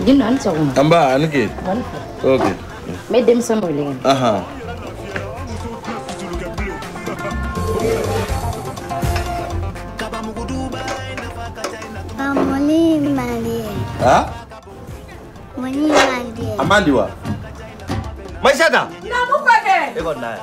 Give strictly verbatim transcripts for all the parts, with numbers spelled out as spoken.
Gindo an soguma. Amba anke. Okay. Me dem samo lengan. Aha. Amoni mali. Ha? Moni mali. Amandi wa. Maishata. Na mupake. Ego na.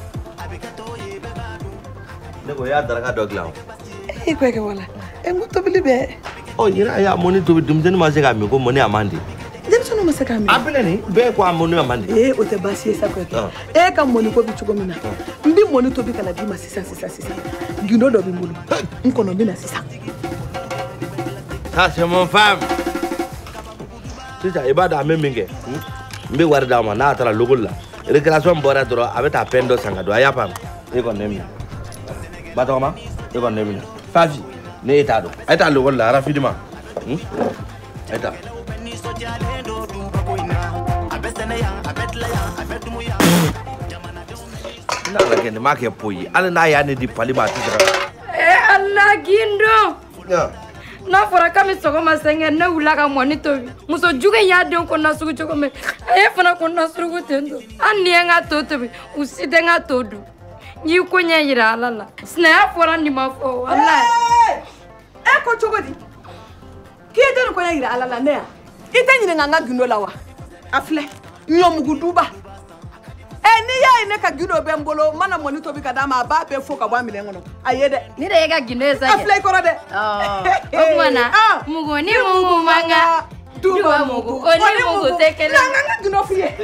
Nego ya daraka dogla. Eh kweke wala. E nguto bilibe. Oh yira ya moni to dumden ma se ka mi ko moni amandi. Dem sono ma se ka mi. Apele ni be ko amoni amandi. Eh o te basi esa kweke. E ka moni ko bi chugo mina. Mbi moni to bi kana bi ma sisa sisa sisa. Gindo do bi mulu. Nkono bi na sisa. Ça c'est mon femme. Sisa ibada meminge. Mbi wari da ma na tara lugul la. Recreation bora doro abeta pendo sanga do ayapam. E ko nemi. Bato ma? E ko nemi. Favi. Ne eta do. Eta lugul la rapidement. Hmm? Eta. Na la gende ma ke poyi. Ala na ya ne di pali ba tira. Eh Allah Gindo. Ya. Na fora kami sogoma senge na wula ka moni tobi. Muso juga ya don ko na sugu choko me. Aye fana ko na sugu tendo. Ani nga to tobi. Usi de nga todo. Ni ko nya yira alala. Sna ya fora ni ma fo wallahi. E ko choko di. Ki de ko nya yira alala ne ya. Ite nyine nga nga Gindo lawa. Afle. Nyomugu duba. Eh ni ya ine ka Gindo be mbolo mana moni tobi ka dama ba be fo ka ba mi lengono. Aye de. Ni de ga Gindo esa. Afle ko de. Oh. Ogwana. Mugo ni mugo manga. Duba mugo. Oni mugo tekele. Nga nga Gindo fiye.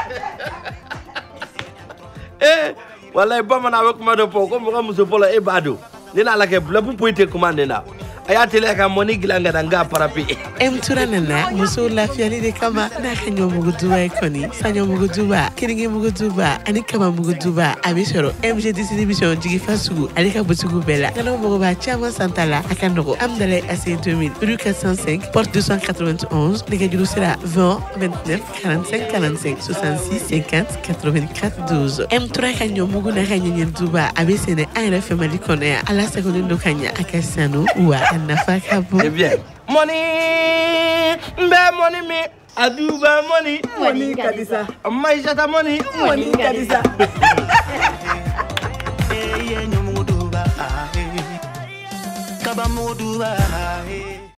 Eh, wallahi ba mana ba kuma do po ko mo muso polo e bado. Ni na la ke la bu poite commande na. Aya tele ka moni gilanga danga parapi. Em turanana muso la fiali de kama na kanyo muguduba ekoni. Sanyo muguduba, kiringi muguduba, ani kama muguduba. Abishoro M G D C division jigi fasugu, ali ka botugu bela. Kalo muguba chama santala akandoko. Amdale A C deux mille, rue quatre cent cinq, porte deux cent quatre-vingt-onze. Les gars sera vingt, vingt-neuf, quarante-cinq, quarante-cinq, soixante-six, cinquante, quatre-vingt-quatre, douze. M trois kanyo mugu na kanyo duba. Abisene ayra femali konea. Ala seconde do kanya akasano wa. Eh bien, money, mbe money me, aduba money, Money kadisa. maishata money, Money kadisa. Kaba muduba